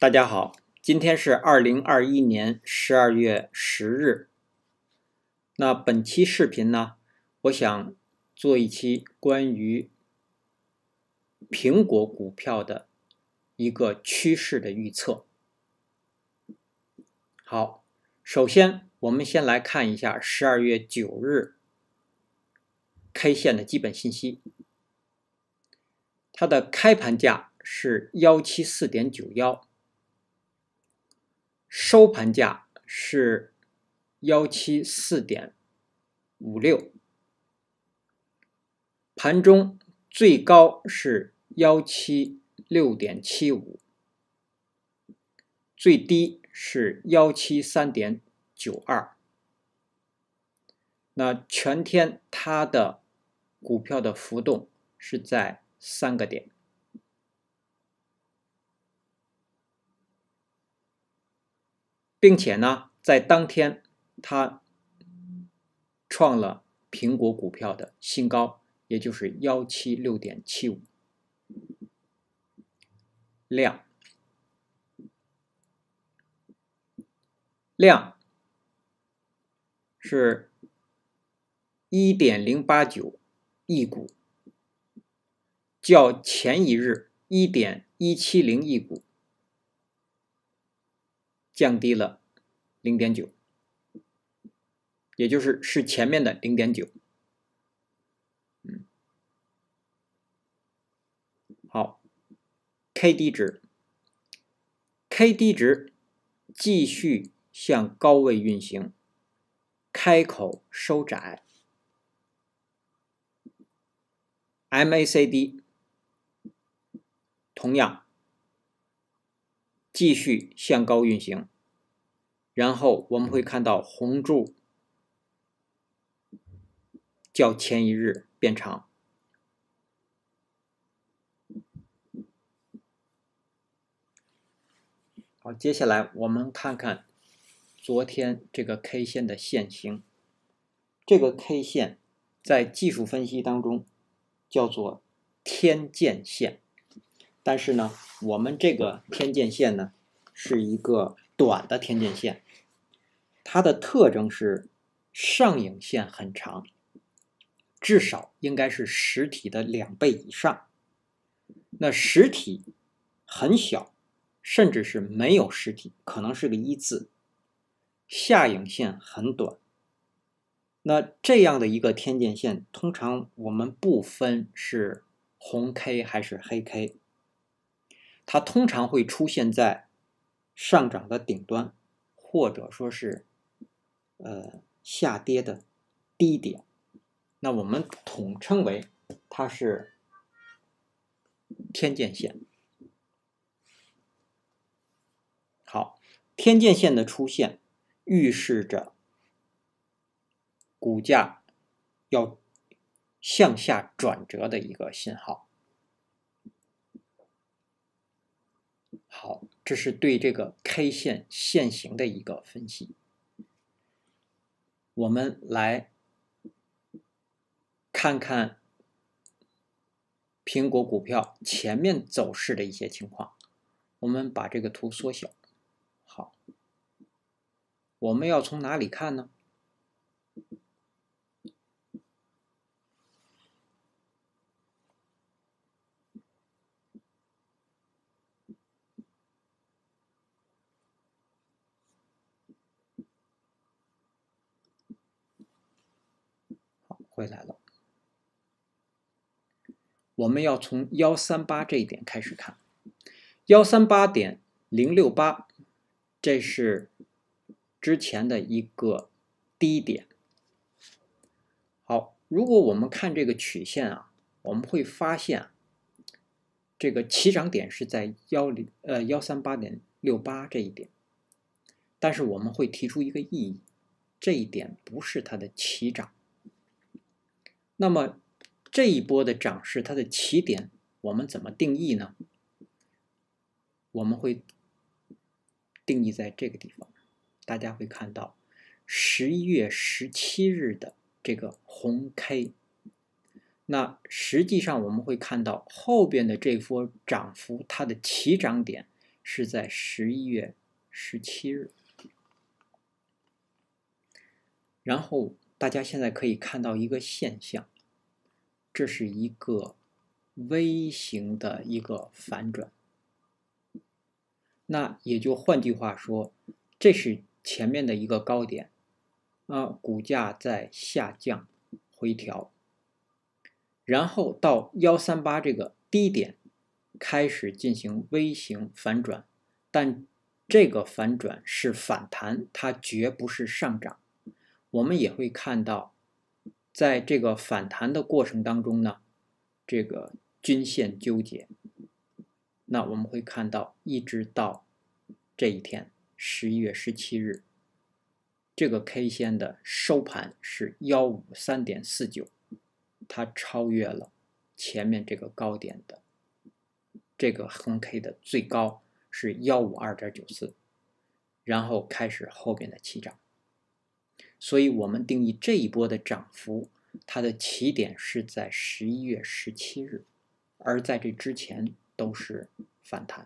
大家好，今天是2021年12月10日。那本期视频呢，我想做一期关于苹果股票的一个趋势的预测。好，首先我们先来看一下12月9日 K 线的基本信息。它的开盘价是174.91，收盘价是174.56，盘中最高是176.75，最低是173.92。那全天它的股票的浮动是在3个点。并且呢，在当天它创了苹果股票的新高，也就是176.75。量是1.089亿股，较前一日1.170亿股降低了0.9，也就是前面的0.9。好 ，KD 值继续向高位运行，开口收窄。MACD 同样继续向高运行，然后我们会看到红柱较前一日变长。好，接下来我们看看昨天这个 K 线的线型。这个 K 线在技术分析当中叫做天剑线，但是呢，我们这个天剑线呢是一个短的天剑线，它的特征是上影线很长，至少应该是实体的2倍以上。那实体很小，甚至是没有实体，可能是个1字。下影线很短。那这样的一个天剑线，通常我们不分是红 K 还是黑 K， 它通常会出现在上涨的顶端，或者说是下跌的低点。那我们统称为它是天剑线。好，天剑线的出现预示着股价要向下转折的一个信号。好，这是对这个 K 线线型的一个分析。我们来看看苹果股票前面走势的一些情况。我们把这个图缩小。好，我们要从哪里看呢？好，回来了。我们要从138这一点开始看。138.068，这是之前的一个低点。好，如果我们看这个曲线啊，我们会发现这个起涨点是在138.68这一点，但是我们会提出一个异议，这一点不是它的起涨。那么这一波的涨势，它的起点我们怎么定义呢？我们会定义在这个地方，大家会看到11月17日的这个红 K。那实际上我们会看到后边的这波涨幅，它的起涨点是在11月17日。然后大家现在可以看到一个现象，这是一个微型的一个反转。那也就换句话说，这是前面的一个高点，股价在下降回调，然后到138这个低点开始进行微型反转，但这个反转是反弹，它绝不是上涨。我们也会看到，在这个反弹的过程当中呢，这个均线纠结。那我们会看到，一直到这一天11月17日，这个 K 线的收盘是153.49，它超越了前面这个高点的这个横 K 的最高是152.94，然后开始后边的起涨。所以我们定义这一波的涨幅，它的起点是在11月17日，而在这之前都是反弹。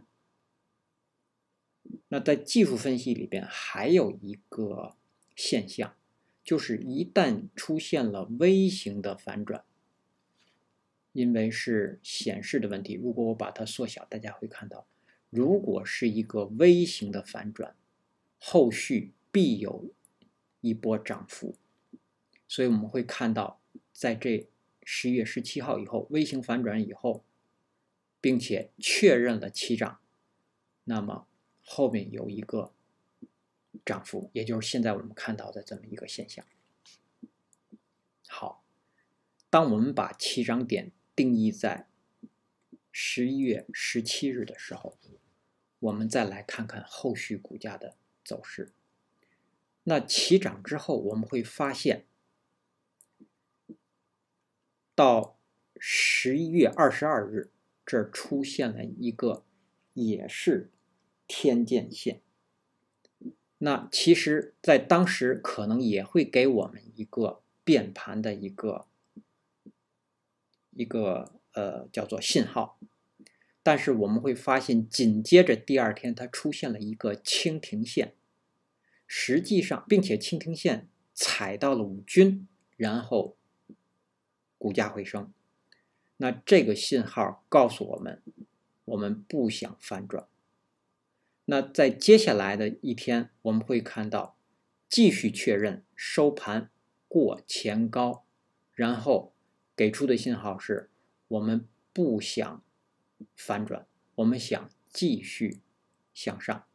那在技术分析里边还有一个现象，就是一旦出现了微型的反转，因为是显示的问题，如果我把它缩小，大家会看到，如果是一个微型的反转，后续必有一波涨幅。所以我们会看到，在这11月17号以后，微型反转以后，并且确认了起涨，那么后面有一个涨幅，也就是现在我们看到的这么一个现象。好，当我们把起涨点定义在11月17日的时候，我们再来看看后续股价的走势。那起涨之后，我们会发现，到11月22日，这儿出现了一个也是天剑线。那其实在当时可能也会给我们一个变盘的一个叫做信号，但是我们会发现紧接着第二天它出现了一个蜻蜓线，实际上并且蜻蜓线踩到了5均，然后股价回升。那这个信号告诉我们，我们不想反转。那在接下来的一天，我们会看到继续确认收盘过前高，然后给出的信号是我们不想反转，我们想继续向上。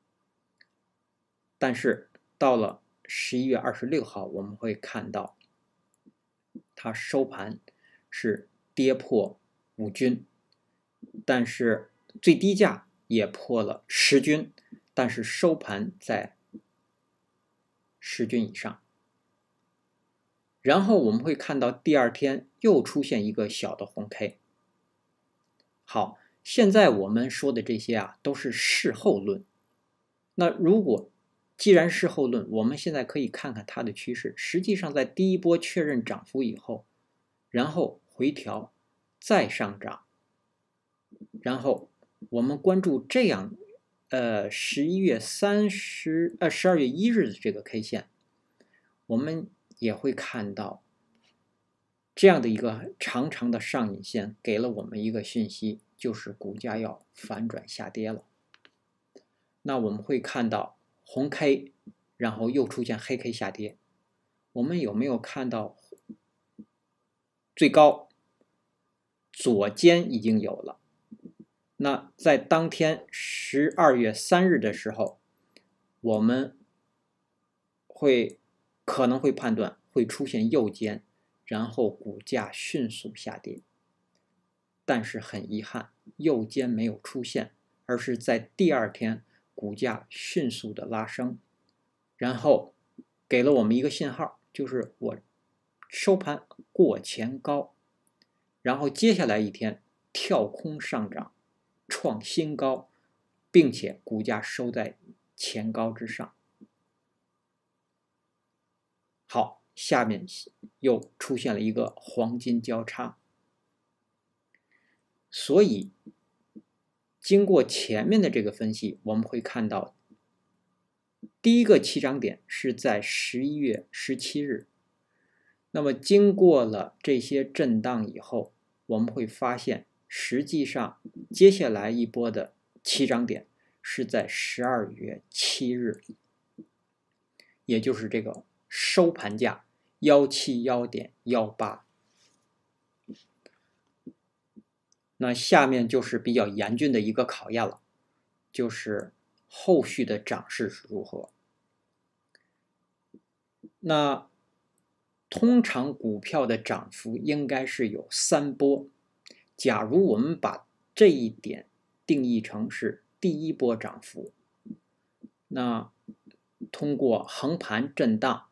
但是到了11月26号，我们会看到它收盘是跌破5均，但是最低价也破了10均，但是收盘在10均以上。然后我们会看到第二天又出现一个小的红 K。好，现在我们说的这些都是事后论。那既然事后论，我们现在可以看看它的趋势。实际上在第一波确认涨幅以后，然后回调，再上涨，然后我们关注这样12月1日的这个 K 线，我们也会看到这样的一个长长的上影线给了我们一个讯息，就是股价要反转下跌了。那我们会看到红 K， 然后又出现黑 K 下跌。我们有没有看到最高左肩已经有了？那在当天12月3日的时候，我们可能会判断会出现右肩，然后股价迅速下跌。但是很遗憾，右肩没有出现，而是在第二天股价迅速的拉升，然后给了我们一个信号，就是我收盘过前高，然后接下来一天跳空上涨，创新高，并且股价收在前高之上。好，下面又出现了一个黄金交叉。所以经过前面的这个分析，我们会看到第一个起涨点是在11月17日。那么经过了这些震荡以后，我们会发现，实际上接下来一波的起涨点是在12月7日，也就是这个收盘价171.18。那下面就是比较严峻的一个考验了，就是后续的涨势是如何。那通常股票的涨幅应该是有3波，假如我们把这一点定义成是第一波涨幅，那通过横盘震荡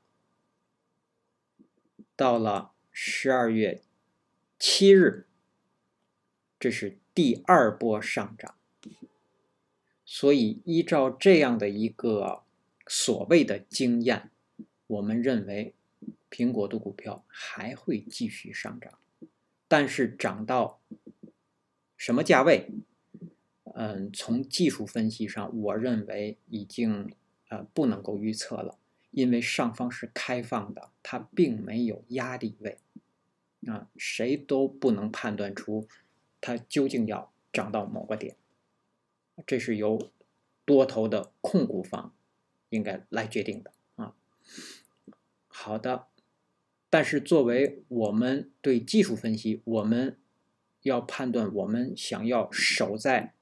到了12月7日，这是第2波上涨。所以依照这样的一个所谓的经验，我们认为苹果的股票还会继续上涨，但是涨到什么价位？从技术分析上，我认为已经不能够预测了，因为上方是开放的，它并没有压力位，谁都不能判断出它究竟要涨到某个点，这是由多头的控股方应该来决定的啊。好的，但是作为我们对技术分析，我们要判断我们想要守在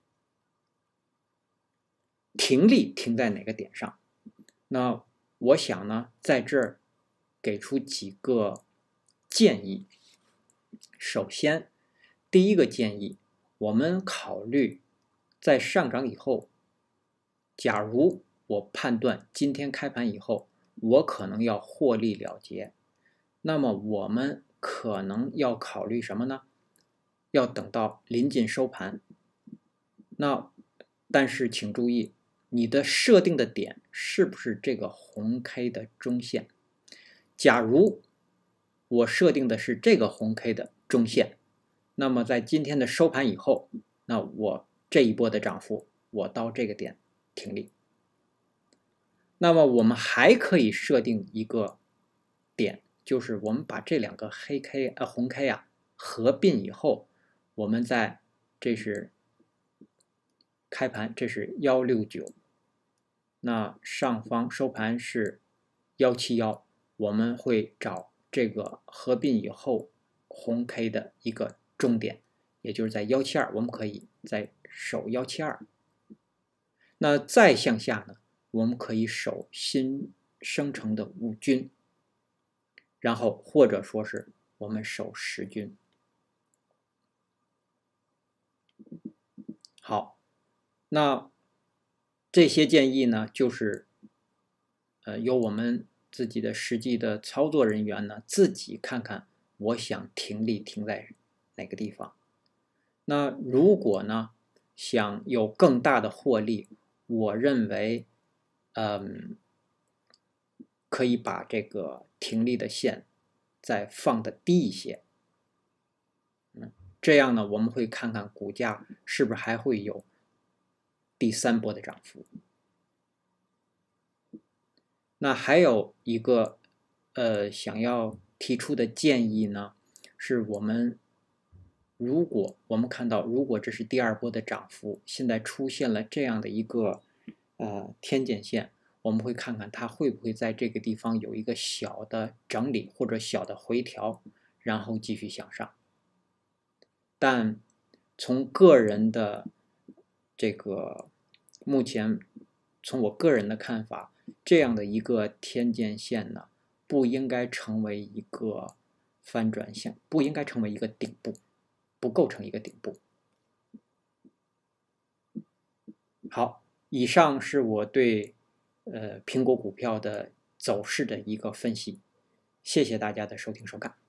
停利停在哪个点上。那我想呢，在这儿给出几个建议。首先，第一个建议，我们考虑在上涨以后，假如我判断今天开盘以后，我可能要获利了结，那么我们可能要考虑什么呢？要等到临近收盘。但是请注意，你的设定的点是不是这个红 K 的中线？假如我设定的是这个红 K 的中线，那么在今天的收盘以后，那我这一波的涨幅，我到这个点停利。那么我们还可以设定一个点，就是我们把这两个红 K 合并以后，我们这是开盘，这是169，那上方收盘是171，我们会找这个合并以后红 K 的一个终点，也就是在172，我们可以再守172。那再向下呢，我们可以守新生成的5均，然后或者说是我们守10均。好，那这些建议呢，就是由我们自己的实际的操作人员呢自己看看，我想停利停在哪个地方。那如果呢想有更大的获利，我认为可以把这个停利的线再放得低一些。这样呢，我们会看看股价是不是还会有第3波的涨幅。那还有一个想要提出的建议呢，是如果我们看到，如果这是第2波的涨幅，现在出现了这样的一个天剑线，我们会看看它会不会在这个地方有一个小的整理或者小的回调，然后继续向上。但从个人的目前从我个人的看法，这样的一个天剑线呢，不应该成为一个翻转线，不应该成为一个顶部，不构成一个顶部。好，以上是我对苹果股票的走势的一个分析，谢谢大家的收听收看。